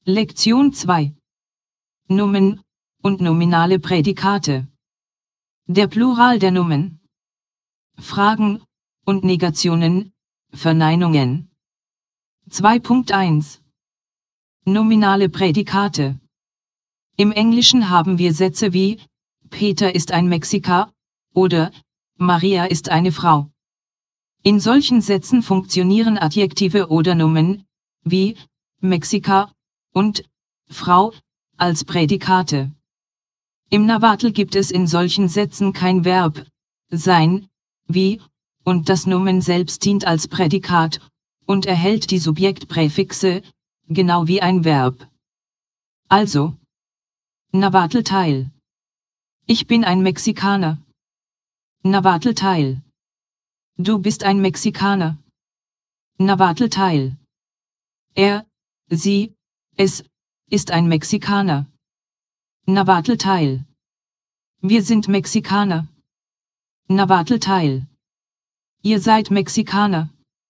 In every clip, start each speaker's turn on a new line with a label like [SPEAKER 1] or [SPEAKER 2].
[SPEAKER 1] Lektion 2. Nomen und nominale Prädikate. Der Plural der Nomen. Fragen und Negationen, Verneinungen. 2.1. Nominale Prädikate. Im Englischen haben wir Sätze wie Peter ist ein Mexikaner oder Maria ist eine Frau. In solchen Sätzen funktionieren Adjektive oder Nomen wie Mexikaner und Frau als Prädikate. Im Nahuatl gibt es in solchen Sätzen kein Verb sein, wie, und das Nomen selbst dient als Prädikat und erhält die Subjektpräfixe, genau wie ein Verb. Also, Nahuatl-Teil. Ich bin ein Mexikaner. Nahuatl-Teil. Du bist ein Mexikaner. Nahuatl-Teil. Er, sie, es ist ein Mexikaner. Nahuatl-Teil. Wir sind Mexikaner. Nahuatl-Teil. Ihr seid Mexikaner.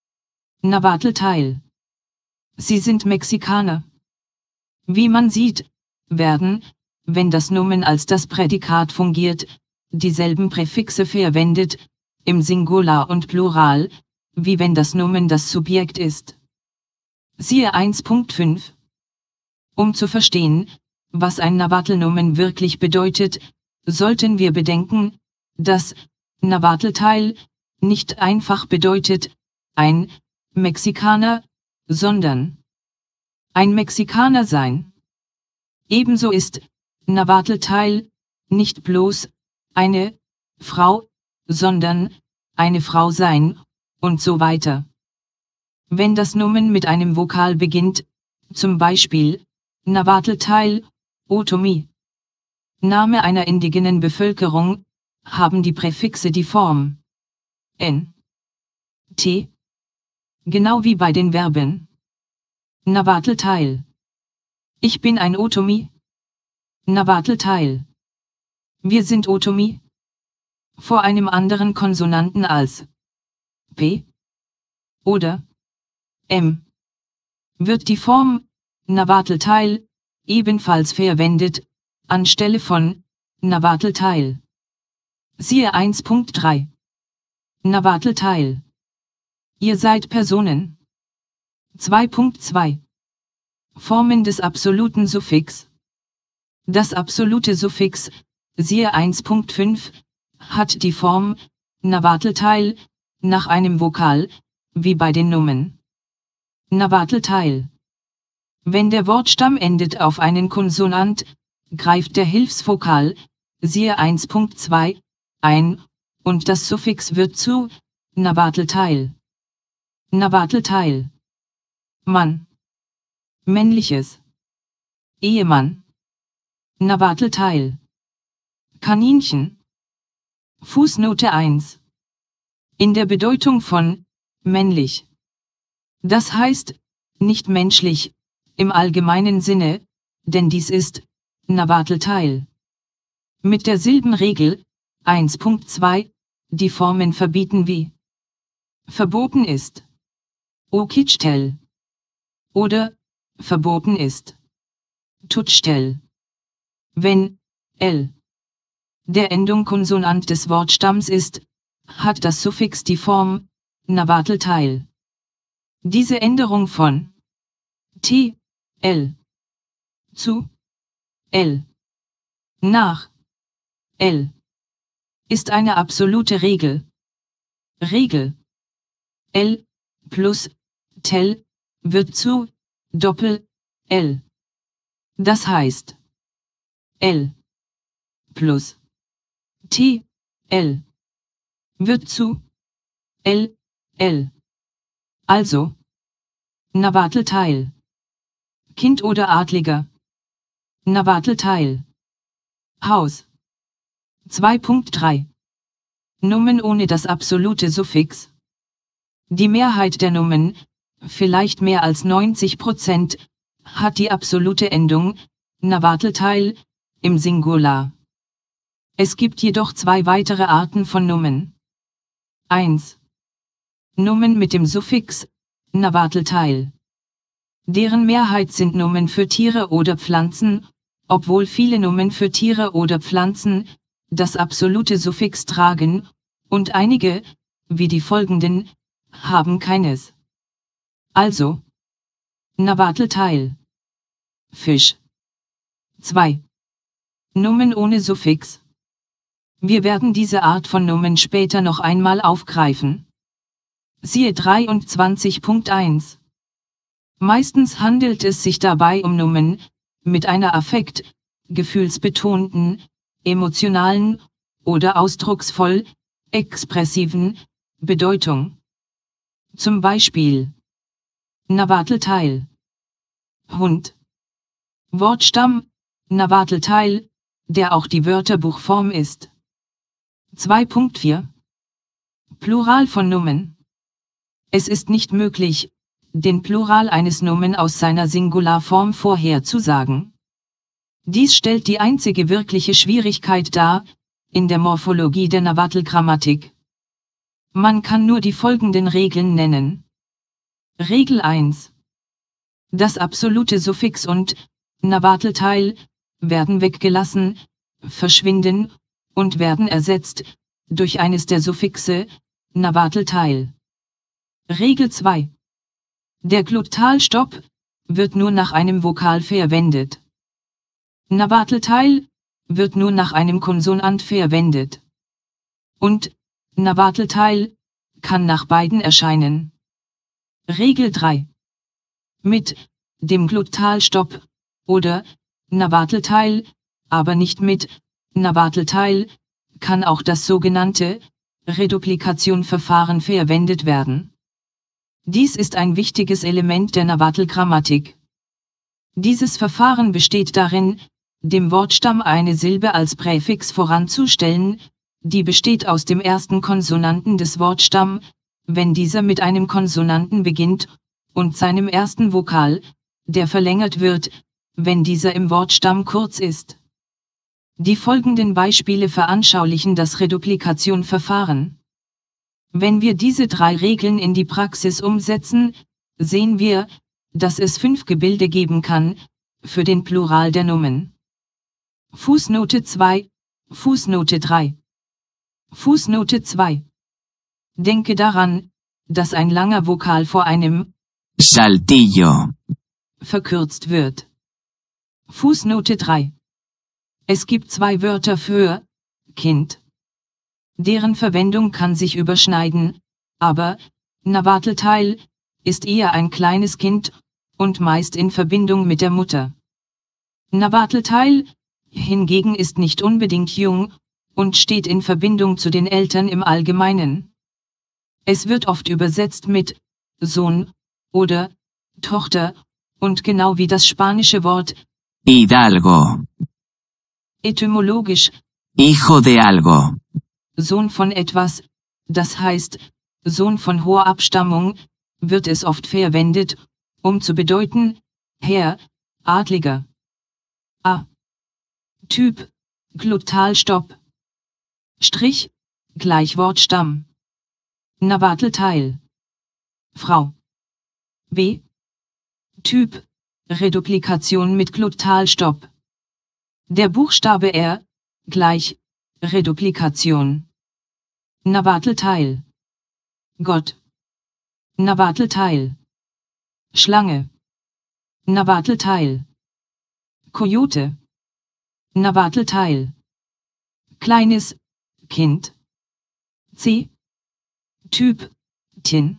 [SPEAKER 1] Nahuatl-Teil. Sie sind Mexikaner. Wie man sieht, werden, wenn das Nomen als das Prädikat fungiert, dieselben Präfixe verwendet, im Singular und Plural, wie wenn das Nomen das Subjekt ist. Siehe 1.5. Um zu verstehen, was ein Nahuatl-Nomen wirklich bedeutet, sollten wir bedenken, dass Nahuatl-Teil nicht einfach bedeutet, ein Mexikaner, sondern ein Mexikaner sein. Ebenso ist Nahuatl-Teil nicht bloß eine Frau, sondern eine Frau sein, und so weiter. Wenn das Nomen mit einem Vokal beginnt, zum Beispiel Nahuatl-Teil, Otomi, Name einer indigenen Bevölkerung, haben die Präfixe die Form N, T, genau wie bei den Verben. Nahuatl-Teil. Ich bin ein Otomi. Nahuatl-Teil. Wir sind Otomi. Vor einem anderen Konsonanten als P oder M wird die Form Nahuatl-Teil ebenfalls verwendet, anstelle von Nahuatl-Teil. Siehe 1.3. Nahuatl-Teil. Ihr seid Personen. 2.2. Formen des absoluten Suffix. Das absolute Suffix, siehe 1.5, hat die Form Nahuatl-Teil nach einem Vokal, wie bei den Nomen. Nahuatl-Teil. Wenn der Wortstamm endet auf einen Konsonant, greift der Hilfsvokal, siehe 1.2, ein, und das Suffix wird zu Nahuatl-Teil. Nahuatl-Teil. Mann. Männliches. Ehemann. Nahuatl-Teil. Kaninchen. Fußnote 1. In der Bedeutung von männlich. Das heißt, nicht menschlich, im allgemeinen Sinne, denn dies ist Nahuatl-Teil. Mit der Silbenregel 1.2, die Formen verbieten wie verboten ist, Okitchtel, oder verboten ist, Tutchtel. Wenn L der Endung Konsonant des Wortstamms ist, hat das Suffix die Form Nahuatl-Teil. Diese Änderung von T, L zu L nach L ist eine absolute Regel. Regel. L plus Tel wird zu Doppel L. Das heißt L plus T, L wird zu L, L. Also Nahuatl-Teil. Kind oder Adliger. Nahuatl-Teil. Haus. 2.3. Nomen ohne das absolute Suffix. Die Mehrheit der Nomen, vielleicht mehr als 90%, hat die absolute Endung Nahuatl-Teil im Singular. Es gibt jedoch zwei weitere Arten von Nomen. 1. Nomen mit dem Suffix Nahuatl-Teil. Deren Mehrheit sind Nomen für Tiere oder Pflanzen, obwohl viele Nomen für Tiere oder Pflanzen das absolute Suffix tragen, und einige, wie die folgenden, haben keines. Also, Navatl-Teil. Fisch. 2. Nomen ohne Suffix. Wir werden diese Art von Nomen später noch einmal aufgreifen. Siehe 23.1. Meistens handelt es sich dabei um Nomen mit einer gefühlsbetonten, emotionalen oder ausdrucksvoll, expressiven Bedeutung. Zum Beispiel Navatl-Teil. Hund. Wortstamm, Navatl-Teil, der auch die Wörterbuchform ist. 2.4. Plural von Nomen. Es ist nicht möglich, den Plural eines Nomen aus seiner Singularform vorherzusagen. Dies stellt die einzige wirkliche Schwierigkeit dar, in der Morphologie der Navatl-Grammatik. Man kann nur die folgenden Regeln nennen. Regel 1. Das absolute Suffix und Navatl-Teil werden weggelassen, verschwinden und werden ersetzt durch eines der Suffixe, Navatl-Teil. Regel 2. Der Glottalstopp wird nur nach einem Vokal verwendet. Navatl-Teil wird nur nach einem Konsonant verwendet. Und Navatl-Teil kann nach beiden erscheinen. Regel 3. Mit dem Glottalstopp oder Navatl-Teil, aber nicht mit Navatl-Teil, kann auch das sogenannte Reduplikation-Verfahren verwendet werden. Dies ist ein wichtiges Element der Navatl-Grammatik. Dieses Verfahren besteht darin, dem Wortstamm eine Silbe als Präfix voranzustellen, die besteht aus dem ersten Konsonanten des Wortstamms, wenn dieser mit einem Konsonanten beginnt, und seinem ersten Vokal, der verlängert wird, wenn dieser im Wortstamm kurz ist. Die folgenden Beispiele veranschaulichen das Reduplikation-Verfahren. Wenn wir diese 3 Regeln in die Praxis umsetzen, sehen wir, dass es 5 Gebilde geben kann, für den Plural der Nomen. Fußnote 2, Fußnote 3. Fußnote 2. Denke daran, dass ein langer Vokal vor einem
[SPEAKER 2] Saltillo
[SPEAKER 1] verkürzt wird. Fußnote 3. Es gibt 2 Wörter für Kind. Deren Verwendung kann sich überschneiden, aber Navatl-Teil ist eher ein kleines Kind und meist in Verbindung mit der Mutter. Navatl-Teil hingegen ist nicht unbedingt jung und steht in Verbindung zu den Eltern im Allgemeinen. Es wird oft übersetzt mit Sohn oder Tochter und genau wie das spanische Wort
[SPEAKER 2] Hidalgo,
[SPEAKER 1] etymologisch
[SPEAKER 2] hijo de algo,
[SPEAKER 1] Sohn von etwas, das heißt Sohn von hoher Abstammung, wird es oft verwendet, um zu bedeuten Herr, Adliger. A. Typ, Glottalstopp. Strich, Gleichwortstamm. Navatl-Teil. Frau. B. Typ, Reduplikation mit Glottalstopp. Der Buchstabe R, gleich, Reduplikation. Navatl-Teil. Gott. Navatl-Teil. Schlange. Navatl-Teil. Kojote. Navatl-Teil. Kleines Kind. C. Typ Tin.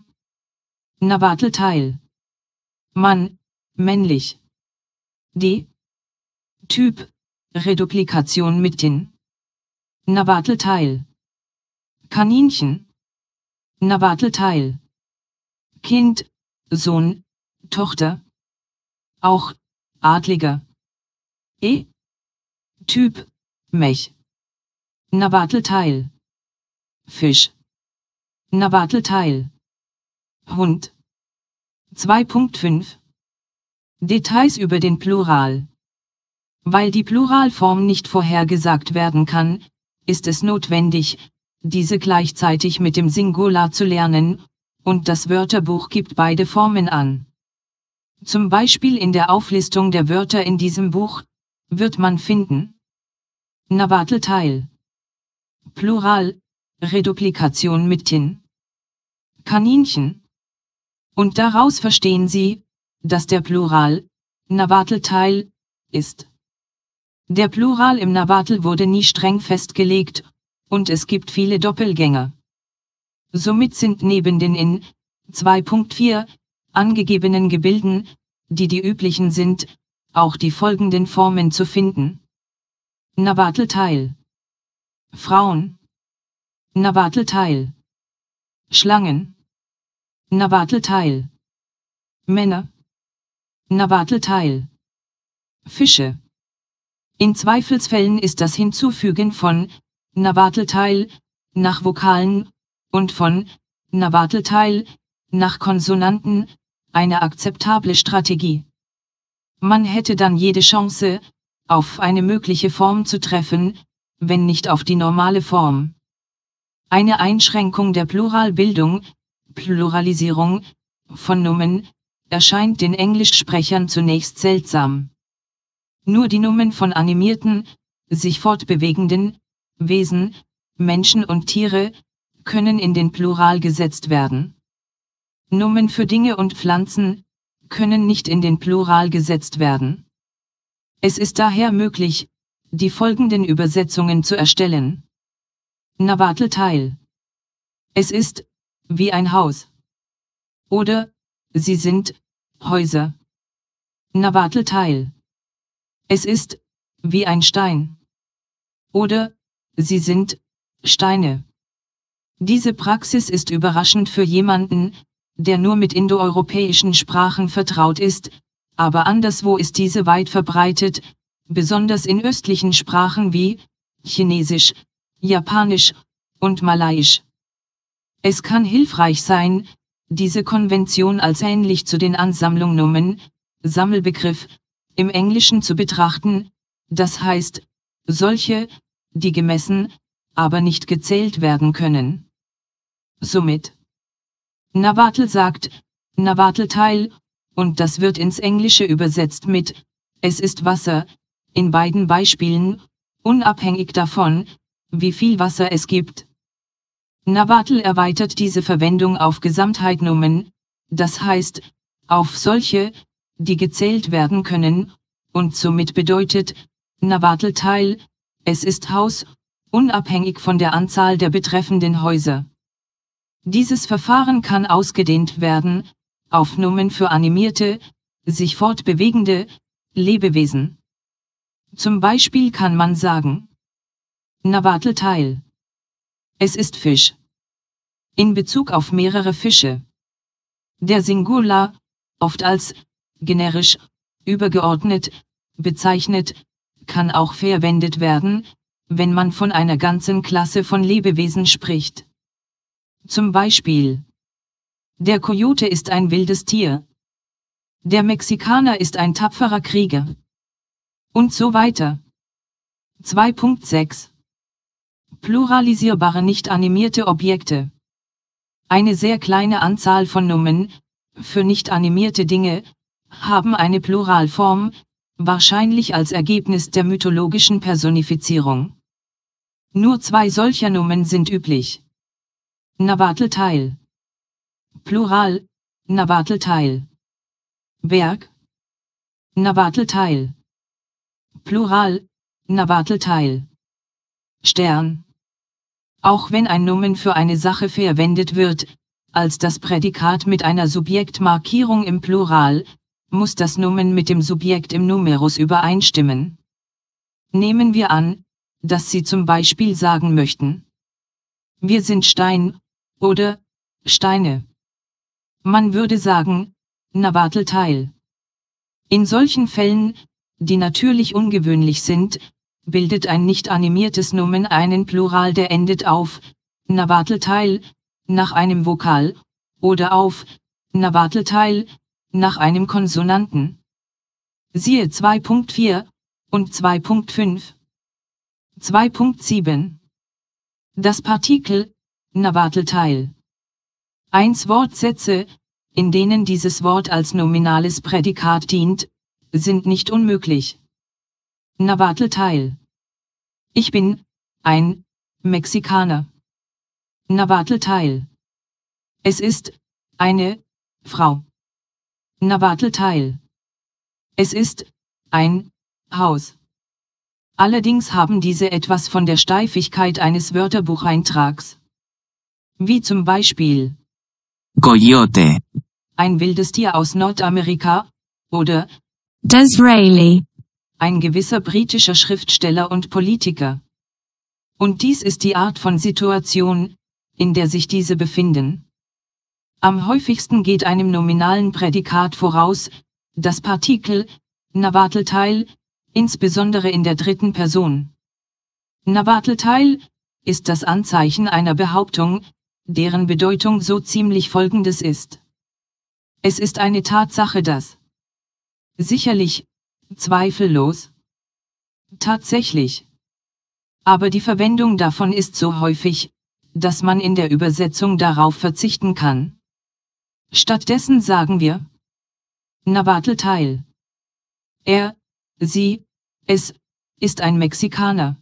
[SPEAKER 1] Navatl-Teil. Mann, männlich. D. Typ Reduplikation mit Tin. Navatl-Teil. Kaninchen. Navatl-Teil. Kind, Sohn, Tochter. Auch Adliger. E. Typ Mech. Navatl-Teil. Fisch. Navatl-Teil. Hund. 2.5. Details über den Plural. Weil die Pluralform nicht vorhergesagt werden kann, ist es notwendig, diese gleichzeitig mit dem Singular zu lernen, und das Wörterbuch gibt beide Formen an. Zum Beispiel in der Auflistung der Wörter in diesem Buch, wird man finden: Navatl-Teil. Plural, Reduplikation mit tin. Kaninchen. Und daraus verstehen Sie, dass der Plural, Navatl-Teil, ist. Der Plural im Navatl wurde nie streng festgelegt, und es gibt viele Doppelgänger. Somit sind neben den in 2.4 angegebenen Gebilden, die die üblichen sind, auch die folgenden Formen zu finden: Navatl-Teil. Frauen. Navatl-Teil. Schlangen. Navatl-Teil. Männer. Navatl-Teil. Fische. In Zweifelsfällen ist das Hinzufügen von Navatl-Teil nach Vokalen und von Navatl-Teil nach Konsonanten eine akzeptable Strategie. Man hätte dann jede Chance, auf eine mögliche Form zu treffen, wenn nicht auf die normale Form. Eine Einschränkung der Pluralbildung, Pluralisierung, von Nomen, erscheint den Englischsprechern zunächst seltsam. Nur die Nomen von animierten, sich fortbewegenden Wesen, Menschen und Tiere, können in den Plural gesetzt werden. Nomen für Dinge und Pflanzen können nicht in den Plural gesetzt werden. Es ist daher möglich, die folgenden Übersetzungen zu erstellen. Navatl-Teil. Es ist wie ein Haus. Oder sie sind Häuser. Navatl-Teil. Es ist wie ein Stein. Oder sie sind Steine. Diese Praxis ist überraschend für jemanden, der nur mit indoeuropäischen Sprachen vertraut ist, aber anderswo ist diese weit verbreitet, besonders in östlichen Sprachen wie Chinesisch, Japanisch und Malayisch. Es kann hilfreich sein, diese Konvention als ähnlich zu den Ansammlungsnomen, Sammelbegriff, im Englischen zu betrachten, das heißt, solche, die gemessen, aber nicht gezählt werden können. Somit. Navatl sagt, Navatl-Teil, und das wird ins Englische übersetzt mit, es ist Wasser, in beiden Beispielen, unabhängig davon, wie viel Wasser es gibt. Navatl erweitert diese Verwendung auf Gesamtheitnomen, das heißt, auf solche, die gezählt werden können, und somit bedeutet, Navatl-Teil, es ist Haus, unabhängig von der Anzahl der betreffenden Häuser. Dieses Verfahren kann ausgedehnt werden, auf Nomen für animierte, sich fortbewegende Lebewesen. Zum Beispiel kann man sagen: Navatl-Teil. Es ist Fisch. In Bezug auf mehrere Fische. Der Singular, oft als generisch, übergeordnet, bezeichnet, kann auch verwendet werden, wenn man von einer ganzen Klasse von Lebewesen spricht. Zum Beispiel: Der Kojote ist ein wildes Tier. Der Mexikaner ist ein tapferer Krieger. Und so weiter. 2.6 Pluralisierbare nicht animierte Objekte. Eine sehr kleine Anzahl von Nomen, für nicht animierte Dinge, haben eine Pluralform, wahrscheinlich als Ergebnis der mythologischen Personifizierung. Nur 2 solcher Nomen sind üblich. Navatl-Teil. Plural, Navatl-Teil. Berg. Navatl-Teil. Plural, Navatl-Teil. Stern. Auch wenn ein Nomen für eine Sache verwendet wird, als das Prädikat mit einer Subjektmarkierung im Plural, muss das Nomen mit dem Subjekt im Numerus übereinstimmen. Nehmen wir an, dass Sie zum Beispiel sagen möchten: Wir sind Stein, oder Steine. Man würde sagen, Navatl-Teil. In solchen Fällen, die natürlich ungewöhnlich sind, bildet ein nicht animiertes Nomen einen Plural, der endet auf Navatl-Teil, nach einem Vokal, oder auf Navatl-Teil, nach einem Konsonanten. Siehe 2.4 und 2.5. 2.7 Das Partikel Navatl-Teil. 1 Wortsätze, in denen dieses Wort als nominales Prädikat dient, sind nicht unmöglich. Navatl-Teil. Ich bin ein Mexikaner. Navatl-Teil. Es ist eine Frau. Navatl-Teil. Es ist ein Haus. Allerdings haben diese etwas von der Steifigkeit eines Wörterbucheintrags. Wie zum Beispiel
[SPEAKER 2] Coyote.
[SPEAKER 1] ein wildes Tier aus Nordamerika oder
[SPEAKER 3] Disraeli.
[SPEAKER 1] ein gewisser britischer Schriftsteller und Politiker. Und dies ist die Art von Situation, in der sich diese befinden. Am häufigsten geht einem nominalen Prädikat voraus das Partikel Navatl-Teil, insbesondere in der dritten Person. Navatl-Teil ist das Anzeichen einer Behauptung, deren Bedeutung so ziemlich folgendes ist. Es ist eine Tatsache, dass sicherlich, zweifellos, tatsächlich. Aber die Verwendung davon ist so häufig, dass man in der Übersetzung darauf verzichten kann. Stattdessen sagen wir Navatl-Teil. Er, sie, es, ist ein Mexikaner.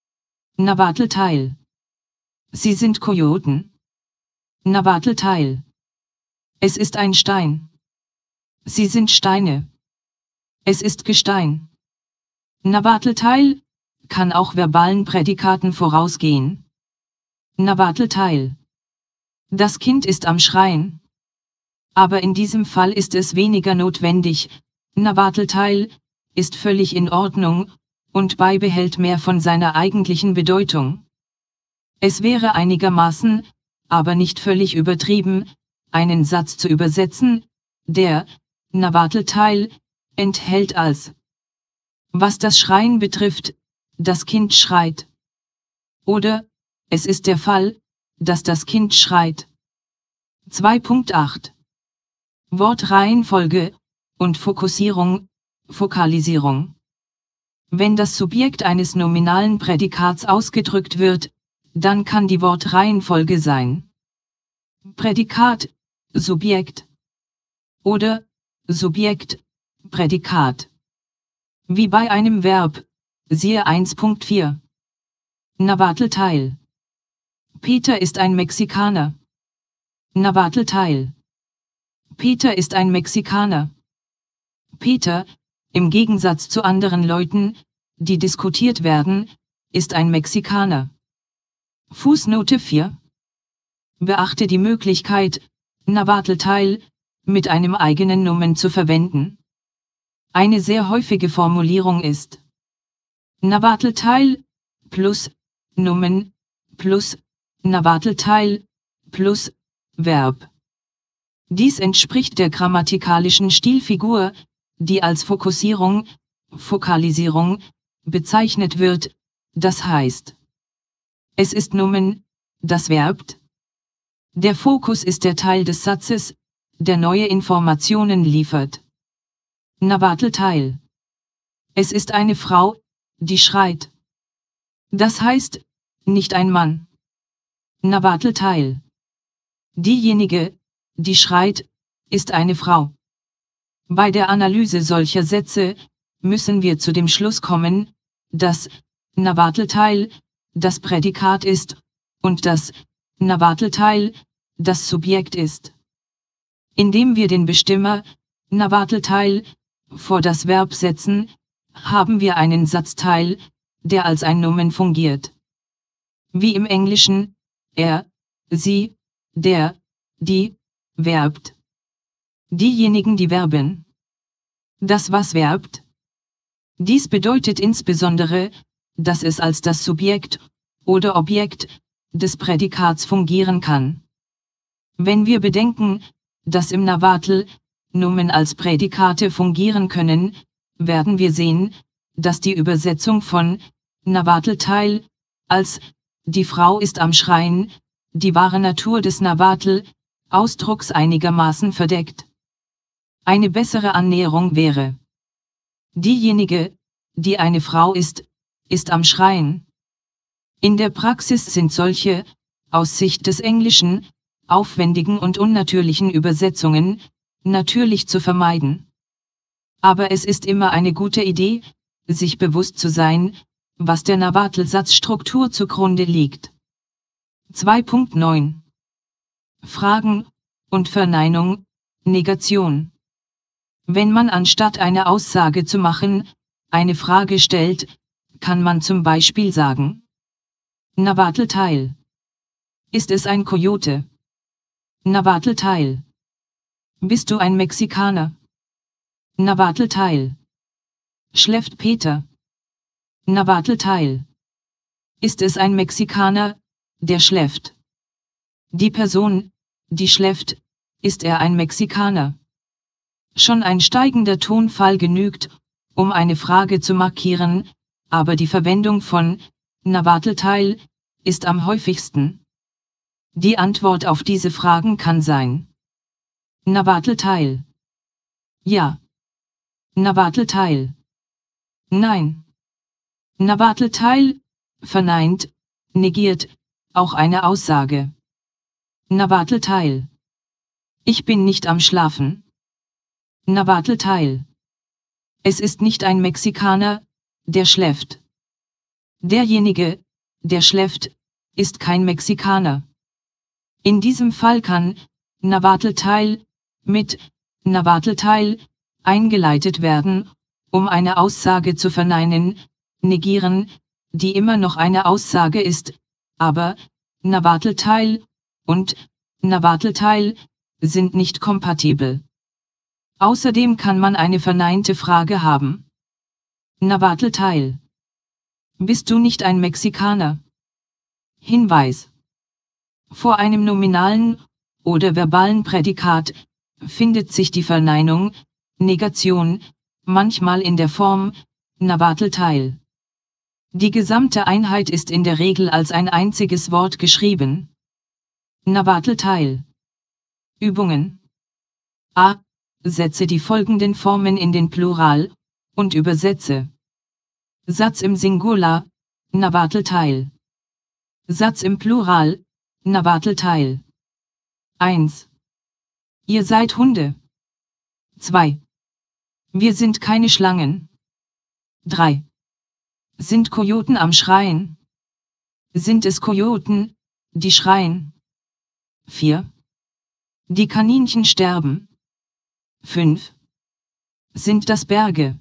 [SPEAKER 1] Navatl-Teil. Sie sind Kojoten. Navatl-Teil. Es ist ein Stein. Sie sind Steine. Es ist Gestein. Navatl-Teil kann auch verbalen Prädikaten vorausgehen. Navatl-Teil. Das Kind ist am Schreien. Aber in diesem Fall ist es weniger notwendig. Navatl-Teil ist völlig in Ordnung und beibehält mehr von seiner eigentlichen Bedeutung. Es wäre einigermaßen, aber nicht völlig übertrieben, einen Satz zu übersetzen, der Navatl-Teil enthält als was das Schreien betrifft, das Kind schreit. Oder es ist der Fall, dass das Kind schreit. 2.8 Wortreihenfolge und Fokussierung, Fokalisierung. Wenn das Subjekt eines nominalen Prädikats ausgedrückt wird, dann kann die Wortreihenfolge sein Prädikat, Subjekt oder Subjekt, Prädikat. Wie bei einem Verb, siehe 1.4. Navatl-Teil. Peter ist ein Mexikaner. Navatl-Teil. Peter ist ein Mexikaner. Peter, im Gegensatz zu anderen Leuten, die diskutiert werden, ist ein Mexikaner. Fußnote 4. Beachte die Möglichkeit, Navatl-Teil mit einem eigenen Nomen zu verwenden. Eine sehr häufige Formulierung ist Navatl-Teil plus Nomen plus Navatl-Teil plus Verb. Dies entspricht der grammatikalischen Stilfigur, die als Fokussierung, Fokalisierung, bezeichnet wird, das heißt, es ist Nomen, das verbt. Der Fokus ist der Teil des Satzes, der neue Informationen liefert. Navatl-Teil. Es ist eine Frau, die schreit. Das heißt, nicht ein Mann. Navatl-Teil. Diejenige, die schreit, ist eine Frau. Bei der Analyse solcher Sätze müssen wir zu dem Schluss kommen, dass Navatl-Teil das Prädikat ist und dass Navatl-Teil das Subjekt ist. Indem wir den Bestimmer Navatl-Teil vor das Verb setzen, haben wir einen Satzteil, der als ein Nomen fungiert. Wie im Englischen, er, sie, der, die, verbt. Diejenigen, die verben. Das was verbt. Dies bedeutet insbesondere, dass es als das Subjekt oder Objekt des Prädikats fungieren kann. Wenn wir bedenken, dass im Navatl Nomen als Prädikate fungieren können, werden wir sehen, dass die Übersetzung von Navatl-Teil als die Frau ist am Schreien die wahre Natur des Navatl-Ausdrucks einigermaßen verdeckt. Eine bessere Annäherung wäre: Diejenige, die eine Frau ist, ist am Schreien. In der Praxis sind solche, aus Sicht des Englischen, aufwendigen und unnatürlichen Übersetzungen, natürlich zu vermeiden. Aber es ist immer eine gute Idee, sich bewusst zu sein, was der Navatl-Satzstruktur zugrunde liegt. 2.9 Fragen und Verneinung, Negation. Wenn man anstatt eine Aussage zu machen, eine Frage stellt, kann man zum Beispiel sagen: Navatl-Teil. Ist es ein Kojote? Navatl-Teil. Bist du ein Mexikaner? Navatl-Teil. Schläft Peter? Navatl-Teil. Ist es ein Mexikaner, der schläft? Die Person, die schläft, ist er ein Mexikaner? Schon ein steigender Tonfall genügt, um eine Frage zu markieren, aber die Verwendung von Navatl-Teil ist am häufigsten. Die Antwort auf diese Fragen kann sein: Navatl-Teil. Ja. Navatl-Teil. Nein. Navatl-Teil verneint, negiert auch eine Aussage. Navatl-Teil. Ich bin nicht am Schlafen. Navatl-Teil. Es ist nicht ein Mexikaner, der schläft. Derjenige, der schläft, ist kein Mexikaner. In diesem Fall kann Navatl-Teil mit Navatl-Teil eingeleitet werden, um eine Aussage zu verneinen, negieren, die immer noch eine Aussage ist, aber Navatl-Teil und Navatl-Teil sind nicht kompatibel. Außerdem kann man eine verneinte Frage haben. Navatl-Teil. Bist du nicht ein Mexikaner? Hinweis. Vor einem nominalen oder verbalen Prädikat findet sich die Verneinung, Negation, manchmal in der Form Navatl-Teil. Die gesamte Einheit ist in der Regel als ein einziges Wort geschrieben. Navatl-Teil. Übungen. A. Setze die folgenden Formen in den Plural und übersetze. Satz im Singular, Navatl-Teil. Satz im Plural, Navatl-Teil. 1. Ihr seid Hunde. 2. Wir sind keine Schlangen. 3. Sind Kojoten am Schreien? Sind es Kojoten, die schreien? 4. Die Kaninchen sterben. 5. Sind das Berge?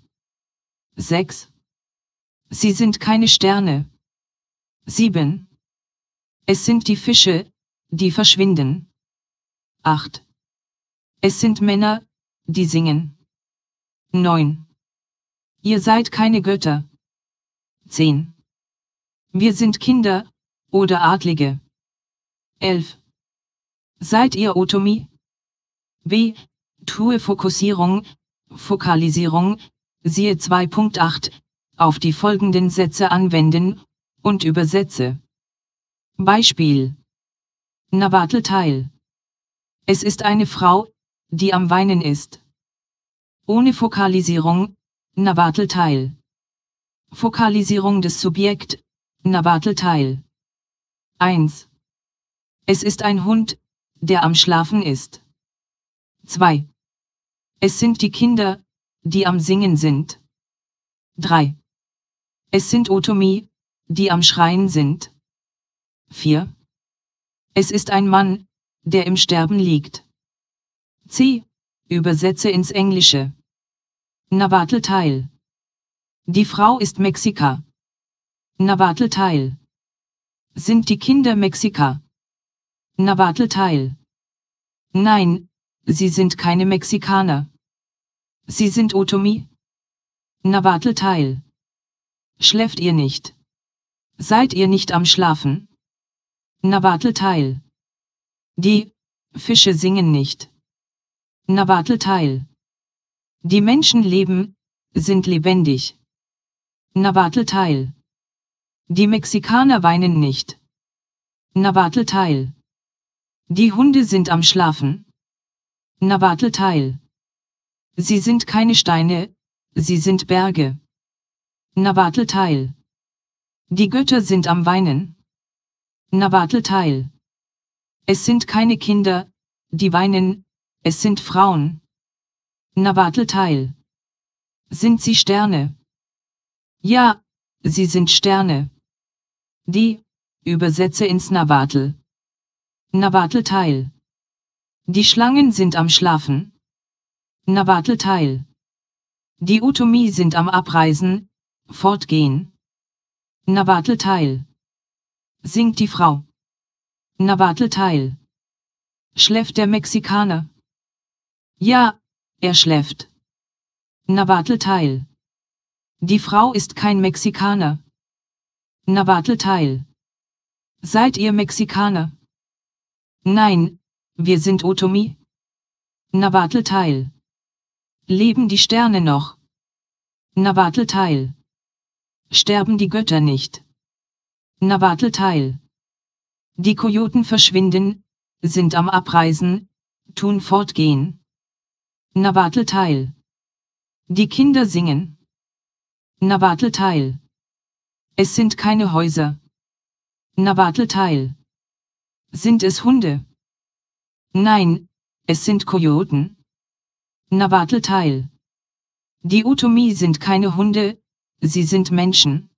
[SPEAKER 1] 6. Sie sind keine Sterne. 7. Es sind die Fische, die verschwinden. 8. Es sind Männer, die singen. 9. Ihr seid keine Götter. 10. Wir sind Kinder oder Adlige. 11. Seid ihr Otomi? W. Tue Fokussierung, Fokalisierung, siehe 2.8, auf die folgenden Sätze anwenden und übersetze. Beispiel. Navatl-Teil. Es ist eine Frau, die am Weinen ist. Ohne Fokalisierung, Navatl-Teil. Fokalisierung des Subjekt, Navatl-Teil. 1. Es ist ein Hund, der am Schlafen ist. 2. Es sind die Kinder, die am Singen sind. 3. Es sind Otomi, die am Schreien sind. 4. Es ist ein Mann, der im Sterben liegt. C. Übersetze ins Englische. Navatl-Teil. Die Frau ist Mexika. Navatl-Teil. Sind die Kinder Mexika? Navatl-Teil. Nein, sie sind keine Mexikaner. Sie sind Otomi. Navatl-Teil. Schläft ihr nicht? Seid ihr nicht am Schlafen? Navatl-Teil. Die Fische singen nicht. Navatl-Teil. Die Menschen leben, sind lebendig. Navatl-Teil. Die Mexikaner weinen nicht. Navatl-Teil. Die Hunde sind am Schlafen. Navatl-Teil. Sie sind keine Steine, sie sind Berge. Navatl-Teil. Die Götter sind am Weinen. Navatl-Teil. Es sind keine Kinder, die weinen, es sind Frauen. Navatl-Teil. Sind sie Sterne? Ja, sie sind Sterne. Die, übersetze ins Navatl. Navatl-Teil. Die Schlangen sind am Schlafen. Navatl-Teil. Die Utomi sind am Abreisen, fortgehen. Navatl-Teil. Singt die Frau. Navatl-Teil. Schläft der Mexikaner? Ja, er schläft. Navatl-Teil. Die Frau ist kein Mexikaner. Navatl-Teil. Seid ihr Mexikaner? Nein, wir sind Utomi. Navatl-Teil. Leben die Sterne noch? Navatl-Teil. Sterben die Götter nicht? Navatl-Teil. Die Kojoten verschwinden, sind am Abreisen, tun fortgehen. Navatl-Teil. Die Kinder singen. Navatl-Teil. Es sind keine Häuser. Navatl-Teil. Sind es Hunde? Nein, es sind Kojoten. Navatl-Teil. Die Utomi sind keine Hunde, sie sind Menschen.